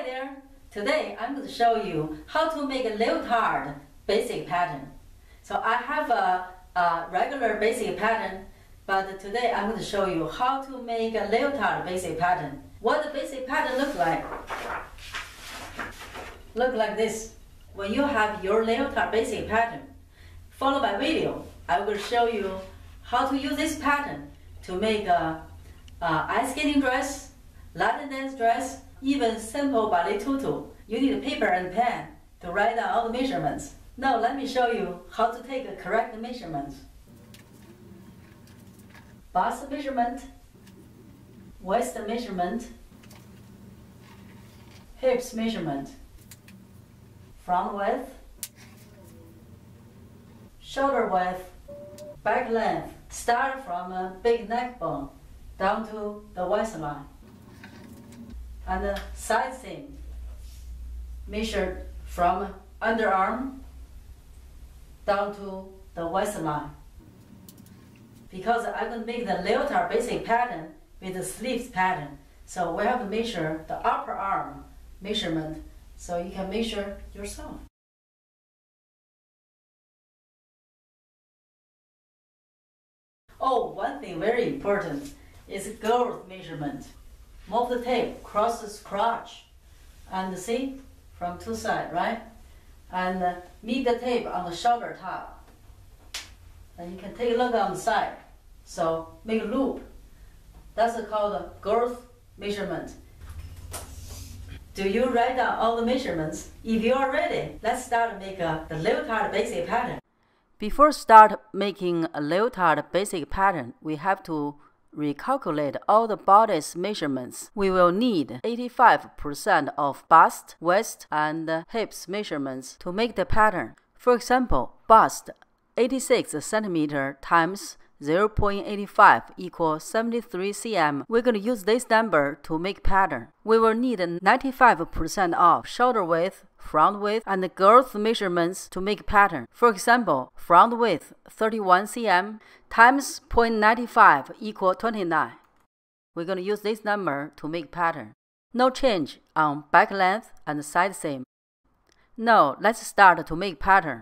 there! Today I'm going to show you how to make a leotard basic pattern. So I have a regular basic pattern, but today I'm going to show you how to make a leotard basic pattern. What the basic pattern look like? Look like this. When you have your leotard basic pattern, follow my video. I will show you how to use this pattern to make a ice skating dress, Latin dance dress, even simple ballet tutu. You need a paper and pen to write down all the measurements. Now let me show you how to take a correct measurements. Bust measurement, waist measurement, hips measurement, front width, shoulder width, back length. Start from a big neck bone down to the waistline. And the side seam measured from underarm down to the waistline. Because I'm going to make the leotard basic pattern with the sleeves pattern, so we have to measure the upper arm measurement, so you can measure yourself. Oh, one thing very important is girth measurement. Move the tape across the crotch and see from two sides, right? And meet the tape on the shoulder top. And you can take a look on the side. So make a loop. That's called the girth measurement. Do you write down all the measurements? If you are ready, let's start to make the leotard basic pattern. Before start making a leotard basic pattern, we have to recalculate all the body's measurements. We will need 85% of bust, waist, and hips measurements to make the pattern. For example, bust 86 cm times 0.85 equals 73 cm. We're going to use this number to make pattern. We will need 95% of shoulder width, front width, and the girth measurements to make pattern. For example, front width 31 cm times 0.95 equal 29. We're going to use this number to make pattern. No change on back length and side seam. Now let's start to make pattern.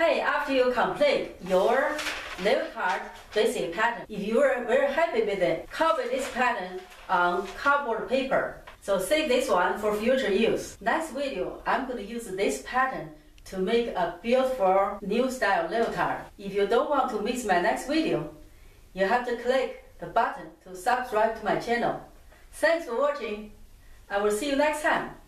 Hey, after you complete your leotard basic pattern, if you are very happy with it, copy this pattern on cardboard paper. So save this one for future use. Next video, I'm going to use this pattern to make a beautiful new style leotard. If you don't want to miss my next video, you have to click the button to subscribe to my channel. Thanks for watching. I will see you next time.